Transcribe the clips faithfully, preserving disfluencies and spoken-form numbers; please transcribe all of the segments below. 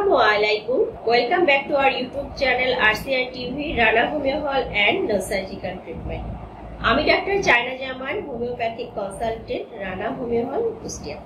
Assalamualaikum. Welcome back to our YouTube channel R C R T V, Rana Homeo Hall and Surgical Treatment. আমি doctor Chaina Zaman, homeopathic consultant, Rana homeo hall, Kushtia.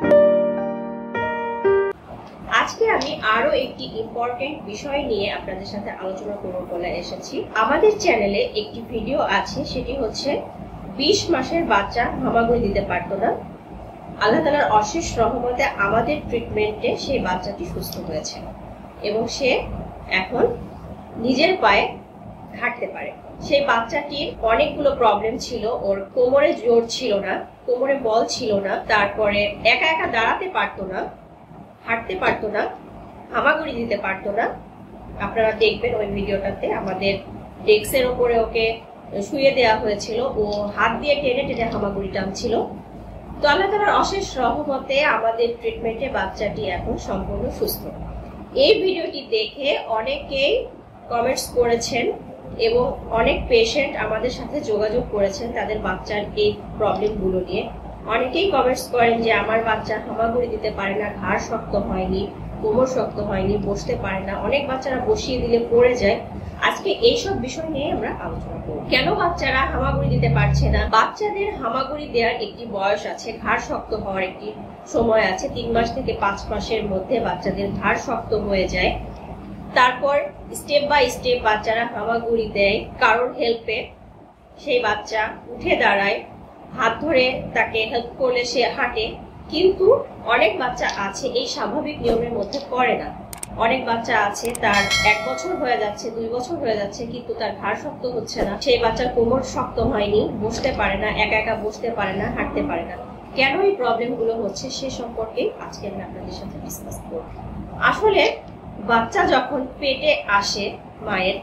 আজকে আমি আরো একটি important বিষয় নিয়ে আপনাদের সাথে আলোচনা করব বলে এসেছি। আমাদের চ্যানেলে একটি ভিডিও আছে, সেটি হচ্ছে বিশ মাসের বাচ্চা হামাগুড়ি দিতে পারতো না, আল্লাহ তাআলার অশেষ রহমতে আমাদের ট্রিটমেন্টে সেই বাচ্চাটি সুস্থ হয়েছে এবং সে এখন নিজের পায়ে হাঁটতে পারে। সেই বাচ্চাটির অনেকগুলো প্রবলেম ছিল, ওর কোমরে জোর ছিল না, কোমরে বল ছিল না, তারপরে একা একা দাঁড়াতে পারতো না, হাঁটতে পারতো না, হামাগুড়ি দিতে পারতো না। আপনারা দেখবেন ওই ভিডিওটাতে আমাদের ডেস্কের ওপরে ওকে শুয়ে দেওয়া হয়েছিল, ও হাত দিয়ে টেনে টেনে হামাগুড়ি টানছিল। তো আল্লাহ তাআলার অশেষ রহমতে আমাদের ট্রিটমেন্টে বাচ্চাটি এখন সম্পূর্ণ সুস্থ। এই ভিডিওটি দেখে অনেকেই কমেন্টস করেছেন এবং অনেক পেশেন্ট আমাদের সাথে যোগাযোগ করেছেন তাদের বাচ্চার এই প্রবলেমগুলো নিয়ে। অনেকেই কমেন্টস করেন যে আমার বাচ্চা হামাগুড়ি দিতে পারে না, ঘাড় শক্ত হয়নি, কোমর শক্ত হয়নি, বসতে পারে না, অনেক বাচ্চারা বসিয়ে দিলে পড়ে যায়। আজকে এইসব বিষয় নিয়ে আমরা আলোচনা করব। কেন বাচ্চারা হামাগুড়ি দিতে পারছে না? বাচ্চাদের হামাগুড়ি দেওয়ার একটি বয়স আছে, ঘাড় শক্ত হওয়ার একটি সময় আছে। তিন মাস থেকে পাঁচ মাসের মধ্যে বাচ্চাদের ঘাড় শক্ত হয়ে যায়। তারপর স্টেপ বাই স্টেপ বাচ্চারা হামাগুড়ি দেয় কারোর হেল্পে। সেই বাচ্চা উঠে দাঁড়ায়, হাত ধরে তাকে হেল্প করলে সে হাঁটে। কিন্তু অনেক বাচ্চা আছে এই স্বাভাবিক নিয়মের মধ্যে পড়ে না। অনেক বাচ্চা আছে তার এক বছর হয়ে যাচ্ছে, দুই বছর হয়ে যাচ্ছে, কিন্তু তার ঘাড় শক্ত হচ্ছে না, সেই বাচ্চার কোমর শক্ত হয়নি, বসতে পারে না, একা একা বসতে পারে না, হাঁটতে পারে না। কেন এই প্রবলেম গুলো হচ্ছে সে সম্পর্কে আজকে আমি আপনাদের সাথে ডিসকাস করব। আসলে বাচ্চা যখন পেটে আসে মায়ের,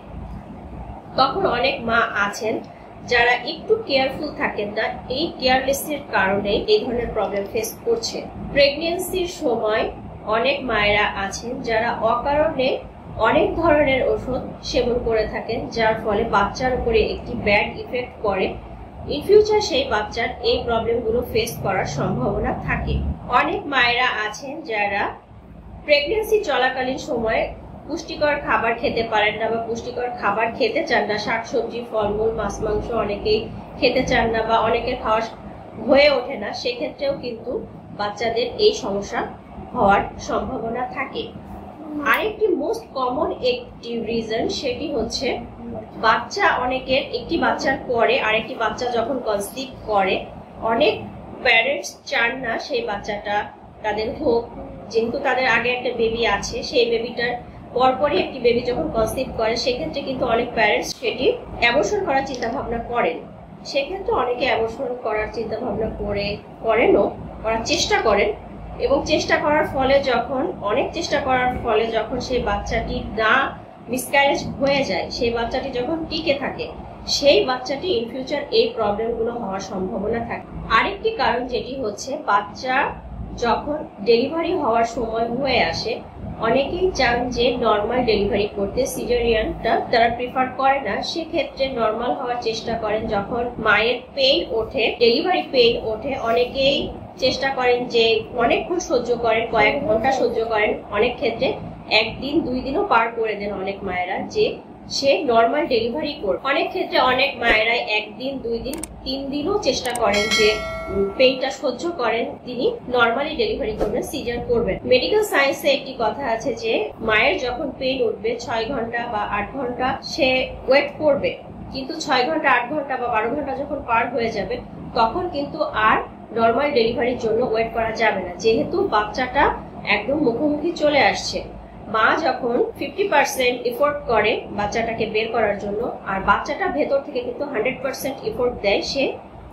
তখন অনেক মা আছেন যারা একটু কেয়ারফুল থাকেন না। এই কেয়ারলেসের কারণে এই ধরনের প্রবলেম ফেস করছে। প্রেগন্যান্সির সময় অনেক মায়েরা আছেন যারা অকারণে অনেক ধরনের ওষুধ সেবন করে থাকেন, যার ফলে বাচ্চার উপরে একটি ব্যাড ইফেক্ট পড়ে। ইন ফিউচার সেই বাচ্চার এই প্রবলেমগুলো ফেস করার সম্ভাবনা থাকে। অনেক মায়েরা আছেন যারা প্রেগন্যান্সি চলাকালীন সময়ে পুষ্টিকর খাবার খেতে পারেন না বা পুষ্টিকর খাবার খেতে চান না, শাকসবজি, ফলমূল, মাছ, মাংস অনেকেই খেতে চান না বা অনেকের খাওয়া হয়ে ওঠে না। সেক্ষেত্রেও কিন্তু বাচ্চাদের এই সমস্যা হওয়ার সম্ভাবনা থাকে। আরেকটি মোস্ট কমন একটি রিজন, সেটি হচ্ছে বাচ্চা অনেকের একটি বাচ্চার পরে আরেকটি বাচ্চা যখন কনসিভ করে, অনেক প্যারেন্টস চান না সেই বাচ্চাটা তাদের হোক, যেহেতু তাদের আগে একটা বেবি আছে, সেই বেবিটার পরপরই একটি বেবি যখন কনসিভ করে, সেক্ষেত্রে কিন্তু অনেক প্যারেন্টস সেটি অ্যাবর্শন করার চিন্তা ভাবনা করেন। সেক্ষেত্রে অনেকে অ্যাবর্শন করার চিন্তা ভাবনা করে করেনও করার চেষ্টা করেন এবং চেষ্টা করার ফলে যখন অনেক চেষ্টা করার ফলে যখন সেই বাচ্চাটি না মিসক্যারেজ হয়ে যায়, সেই বাচ্চাটি যখন টিকে থাকে, সেই বাচ্চাটি ইন ফিউচার এই প্রবলেমগুলো হওয়ার সম্ভাবনা থাকে। আরেকটি কারণ যেটি হচ্ছে বাচ্চা যখন ডেলিভারি হওয়ার সময় হয়ে আসে, অনেকেই চান যে নর্মাল ডেলিভারি করতে, সিজারিয়ানটা তারা প্রিফার করে না। সেক্ষেত্রে নর্মাল হওয়ার চেষ্টা করেন। যখন মায়ের পেইন ওঠে, ডেলিভারি পেইন ওঠে, অনেকেই চেষ্টা করেন যে অনেকক্ষণ সহ্য করেন, কয়েক ঘন্টা সহ্য করেন, অনেক ক্ষেত্রে একদিন দুই দিনও পার করে দেন অনেক মায়েরা যে সে নর্মাল ডেলিভারি করবে। অনেক ক্ষেত্রে অনেক মায়েরা একদিন, দুই দিন, তিন দিনও চেষ্টা করেন যে পেইনটা সহ্য করেন, তিনি নর্মালি ডেলিভারি করবেন, সিজার করবেন। মেডিকেল সায়েন্সে একটি কথা আছে যে মায়ের যখন পেইন উঠবে ছয় ঘন্টা বা আট ঘন্টা সে ওয়েট করবে, কিন্তু ছয় ঘন্টা, আট ঘন্টা বা বারো ঘন্টা যখন পার হয়ে যাবে, তখন কিন্তু আর নর্মাল ডেলিভারির জন্য ওয়েট করা যাবে না, যেহেতু বাচ্চাটা একদম মুখোমুখি চলে আসছে। মা যখন ফিফটি পার্সেন্ট এফোর্ট করে বাচ্চাটাকে বের করার জন্য, আর বাচ্চাটা ভেতর থেকে কিন্তু হান্ড্রেড পার্সেন্ট এফোর্ট দেয় সে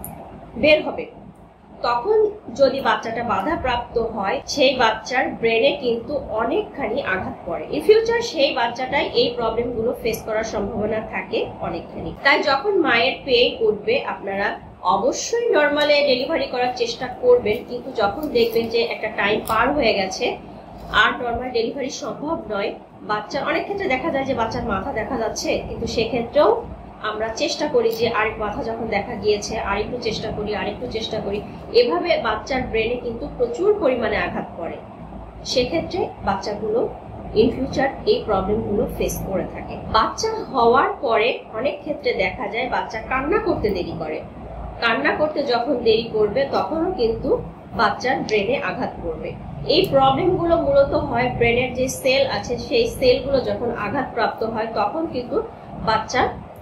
বের হবে, তখন যদি বাচ্চাটা বাধাপ্রাপ্ত হয়, সেই বাচ্চার ব্রেনে কিন্তু অনেকখানি আঘাত পড়ে। ইন ফিউচার সেই বাচ্চাটাই এই প্রবলেম গুলো ফেস করার সম্ভাবনা থাকে অনেকখানি। তাই যখন মায়ের পেইন উঠবে, আপনারা অবশ্যই নর্মালে ডেলিভারি করার চেষ্টা করবেন, কিন্তু যখন দেখবেন যে একটা টাইম পার হয়ে গেছে আর নর্মাল ডেলিভারি সম্ভব নয়, বাচ্চার অনেক ক্ষেত্রে দেখা যায় যে বাচ্চার মাথা দেখা যাচ্ছে, কিন্তু সেক্ষেত্রেও আমরা চেষ্টা করি যে আরেক মাথা যখন দেখা গিয়েছে আরেকটু চেষ্টা করি, আরেকটু চেষ্টা করি, এভাবে বাচ্চার ব্রেনে কিন্তু প্রচুর পরিমাণে আঘাত পড়ে। সেক্ষেত্রে বাচ্চাগুলো ইন ফিউচার এই প্রবলেমগুলো ফেস করে থাকে। বাচ্চা হওয়ার পরে অনেক ক্ষেত্রে দেখা যায় বাচ্চা কান্না করতে দেরি করে। কান্না করতে যখন দেরি করবে তখনও কিন্তু বাচ্চার ব্রেনে আঘাত করবে। এই প্রবলেমগুলো মূলত হয় ব্রেনের যে সেল আছে সেই সেলগুলো যখন আঘাতপ্রাপ্ত হয় তখন কিন্তু বাচ্চা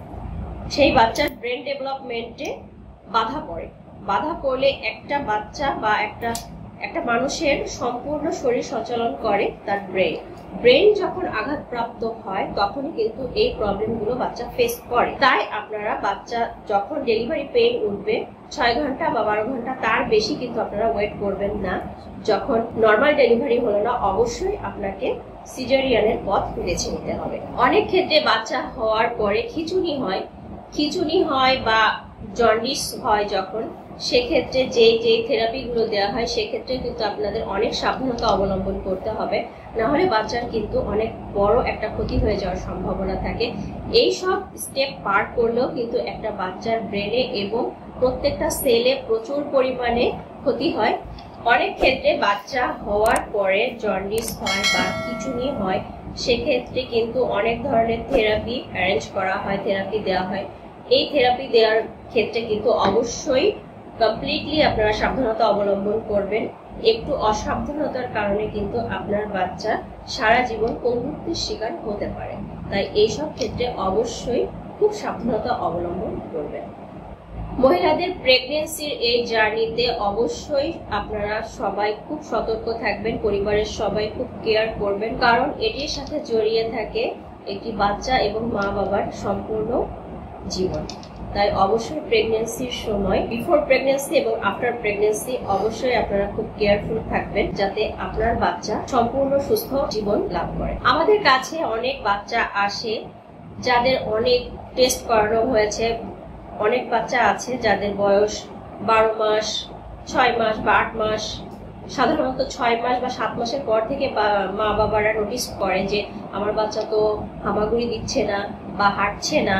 সেই বাচ্চার ব্রেন ডেভেলপমেন্টে বাধা পড়ে। বাধা পড়লে একটা বাচ্চা বা একটা একটা মানুষের সম্পূর্ণ শরীর সঞ্চালন করে তার ব্রেন। ব্রেন যখন আঘাতপ্রাপ্ত হয় তখনই কিন্তু এই প্রবলেমগুলো বাচ্চা ফেস করে। তাই আপনারা বাচ্চা যখন ডেলিভারি পেইন উঠবে ছয় ঘন্টা বা বারো ঘন্টা তার বেশি কিন্তু আপনারা ওয়েট করবেন না। যখন নর্মাল ডেলিভারি হলো না অবশ্যই আপনাকে সিজারিয়ানের পথ বেছে নিতে হবে। অনেক ক্ষেত্রে বাচ্চা হওয়ার পরে খিঁচুনি হয় খিঁচুনি হয় বা জন্ডিস হয় যখন, সেক্ষেত্রে যে যে থেরাপিগুলো দেওয়া হয় সেক্ষেত্রে কিন্তু আপনাদের অনেক সাবধানতা অবলম্বন করতে হবে, না হলে বাচ্চার কিন্তু অনেক বড় একটা ক্ষতি হয়ে যাওয়ার সম্ভাবনা থাকে। এই সব স্টেপ পার করলেও কিন্তু একটা বাচ্চার ব্রেনে এবং প্রত্যেকটা সেলে প্রচুর পরিমাণে ক্ষতি হয়। অনেক ক্ষেত্রে বাচ্চা হওয়ার পরে জন্ডিস হয় বা খিঁচুনি হয়, সেক্ষেত্রে কিন্তু অনেক ধরনের থেরাপি অ্যারেঞ্জ করা হয়, থেরাপি দেওয়া হয়। এই থেরাপি দেওয়ার ক্ষেত্রে কিন্তু অবশ্যই কমপ্লিটলি আপনারা সাবধানতা অবলম্বন করবেন। একটু অসাবধানতার কারণে কিন্তু আপনার বাচ্চা সারা জীবন পঙ্গুত্বের শিকার হতে পারে। তাই এইসব ক্ষেত্রে অবশ্যই খুব সাবধানতা অবলম্বন করবেন। মহিলাদের প্রেগনেন্সির এই জার্নিতে অবশ্যই আপনারা সবাই খুব সতর্ক থাকবেন, পরিবারের সবাই খুব কেয়ার করবেন, কারণ এটির সাথে জড়িয়ে থাকে একটি বাচ্চা এবং মা বাবার সম্পূর্ণ জীবন। তাই অবশ্যই প্রেগনেন্সির সময়, বিফোর প্রেগনেন্সি এবং আফটার প্রেগনেন্সি অবশ্যই আপনারা খুব কেয়ারফুল থাকবেন যাতে আপনার বাচ্চা সম্পূর্ণ সুস্থ জীবন লাভ করে। আমাদের কাছে অনেক বাচ্চা আসে যাদের অনেক টেস্ট করানো হয়েছে। অনেক বাচ্চা আছে যাদের বয়স বারো মাস, ছয় মাস বা আট মাস। সাধারণত ছয় মাস বা সাত মাসের পর থেকে মা বাবারা নোটিস করে যে আমার বাচ্চা তো হামাগুড়ি দিচ্ছে না বা হাঁটছে না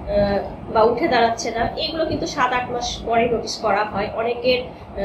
বা উঠে দাঁড়াচ্ছে না। এগুলো কিন্তু সাত আট মাস পরে নোটিস করা হয়। অনেকের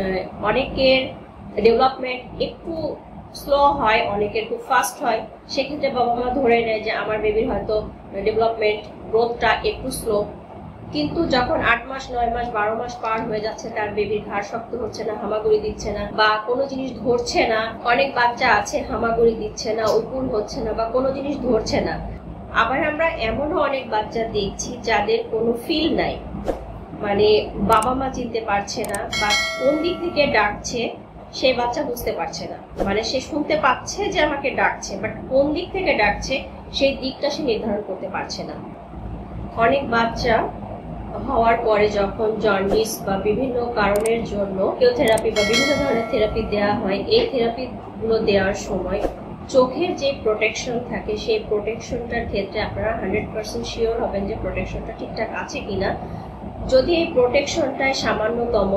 অনেকের ডেভেলপমেন্ট একটু স্লো হয়, অনেকের খুব ফাস্ট হয়। সেক্ষেত্রে বাবা মা ধরে নেয় যে আমার বেবির হয়তো ডেভেলপমেন্ট গ্রোথটা একটু স্লো। কিন্তু যখন আট মাস, নয় মাস, বারো মাস পার হয়ে যাচ্ছে, তার বেবির ঘাড় শক্ত হচ্ছে না, হামাগুড়ি দিচ্ছে না বা কোনো জিনিস ধরছে না। অনেক বাচ্চা আছে হামাগুড়ি দিচ্ছে না, উকুন হচ্ছে না বা কোনো জিনিস ধরছে না। আবার আমরা এমনও অনেক বাচ্চা দেখছি যাদের কোনো ফিল নাই, মানে বাবা মা চিনতে পারছে না বা কোন দিক থেকে ডাকছে সেই বাচ্চা বুঝতে পারছে না। মানে সে শুনতে পাচ্ছে যে আমাকে ডাকছে, বাট কোন দিক থেকে ডাকছে সেই দিকটা সে নির্ধারণ করতে পারছে না। অনেক বাচ্চা হওয়ার পরে যখন জন্ডিস বা বিভিন্ন কারণের জন্য কেমোথেরাপি বা বিভিন্ন ধরনের থেরাপি দেওয়া হয়, এই থেরাপি গুলো দেওয়ার সময় চোখের যে প্রোটেকশন থাকে সেই প্রোটেকশনটার ক্ষেত্রে আপনারা হান্ড্রেড পার্সেন্ট শিওর হবেন যে প্রোটেকশনটা ঠিকঠাক আছে কিনা। যদি এই প্রোটেকশনটায় সামান্যতম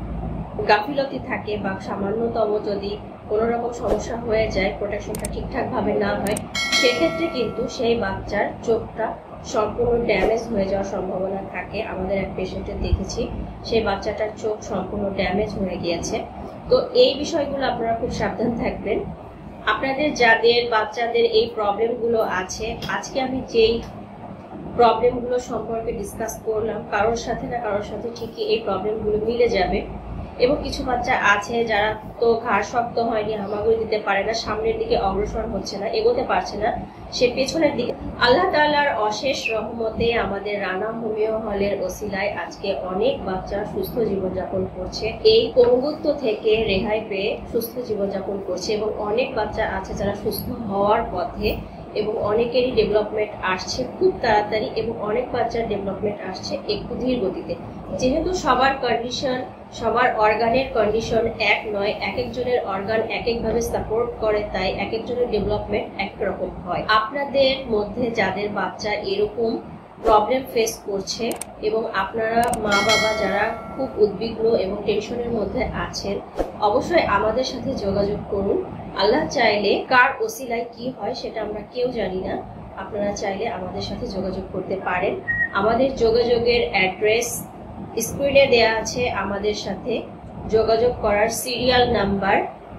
গাফিলতি থাকে বা সামান্যতম যদি কোনো রকম সমস্যা হয়ে যায়, প্রোটেকশনটা ঠিকঠাক ভাবে না হয়, সেক্ষেত্রে কিন্তু সেই বাচ্চার চোখটা সম্পূর্ণ ড্যামেজ হয়ে যাওয়ার সম্ভাবনা থাকে। আমাদের এক পেশেন্টের দেখেছি সেই বাচ্চাটার চোখ সম্পূর্ণ ড্যামেজ হয়ে গিয়েছে। তো এই বিষয়গুলো আপনারা খুব সাবধান থাকবেন। আপনাদের যাদের বাচ্চাদের এই প্রবলেমগুলো আছে, আজকে আমি যেই প্রবলেমগুলো সম্পর্কে ডিসকাস করলাম, কারোর সাথে না কারোর সাথে ঠিকই এই প্রবলেমগুলো মিলে যাবে। এবং কিছু বাচ্চা আছে যারা তো ঘাড় শক্ত হয়নি, হামাগুড়ি দিতে পারে না, সামনের দিকে অগ্রসর হচ্ছে না, এগোতে পারছে না, সে পেছনের দিকে। আল্লাহ তাআলার অশেষ রহমতে আমাদের রানা হোমিও হলের ওসিলায় আজকে অনেক বাচ্চা সুস্থ জীবনযাপন করছে, এই পঙ্গুত্ব থেকে রেহাই পেয়ে সুস্থ জীবনযাপন করছে। এবং অনেক বাচ্চা আছে যারা সুস্থ হওয়ার পথে এবং অনেকেরই ডেভেলপমেন্ট আসছে খুব তাড়াতাড়ি এবং অনেক বাচ্চার ডেভেলপমেন্ট আসছে একটু ধীর গতিতে। যেহেতু সবার কন্ডিশন, সবার অর্গানের কন্ডিশন এক নয়, এক একজনের অর্গান এক একভাবে সাপোর্ট করে, তাই এক একজনের ডেভেলপমেন্ট একরকম হয়। আপনাদের মধ্যে যাদের বাচ্চা এরকম প্রবলেম ফেস করছে এবং আপনারা মা বাবা যারা খুব উদ্বিগ্ন এবং টেনশনের মধ্যে আছেন, অবশ্যই আমাদের সাথে যোগাযোগ করুন। আল্লাহ চাইলে কার ওসিলায় কি হয় সেটা আমরা কেউ জানি না। আপনারা চাইলে আমাদের সাথে যোগাযোগ করতে পারেন। আমাদের যোগাযোগের অ্যাড্রেস স্ক্রিনে দেয়া আছে। আমাদের সাথে যোগাযোগ করার serial number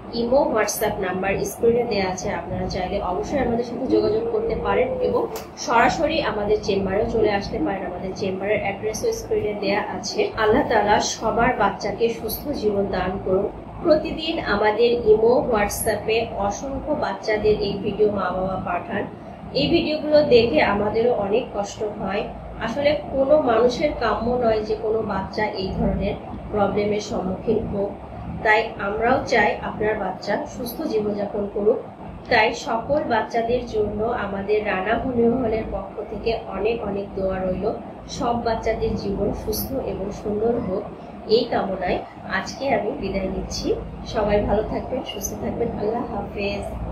imo WhatsApp number স্ক্রিনে দেওয়া আছে, আপনারা চাইলে অবশ্যই আমাদের সাথে যোগাযোগ করতে পারেন এবং সরাসরি আমাদের চেম্বারেও চলে আসতে পারেন। আমাদের চেম্বারের অ্যাড্রেসও স্ক্রিনে দেওয়া আছে। আল্লাহ তাআলা সবার বাচ্চাকে সুস্থ জীবন দান করুন। প্রতিদিন আমাদের ইমো হোয়াটসঅ্যাপে অসংখ্য বাচ্চাদের এই ভিডিও মা বাবা পাঠান। এই ভিডিওগুলো দেখে আমাদেরও অনেক কষ্ট হয়। আসলে কোনো মানুষের কাম্য নয় যে কোনো বাচ্চা এই ধরনের প্রবলেমের সম্মুখীন হোক। তাই আমরাও চাই আপনার বাচ্চা সুস্থ জীবনযাপন করুক। তাই সকল বাচ্চাদের জন্য আমাদের রানা হোমিও হলের পক্ষ থেকে অনেক অনেক দোয়া রইল। সব বাচ্চাদের জীবন সুস্থ এবং সুন্দর হোক, এই কামনায় আজকে আমি বিদায় নিচ্ছি। সবাই ভালো থাকবেন, সুস্থ থাকবেন। আল্লাহ হাফেজ।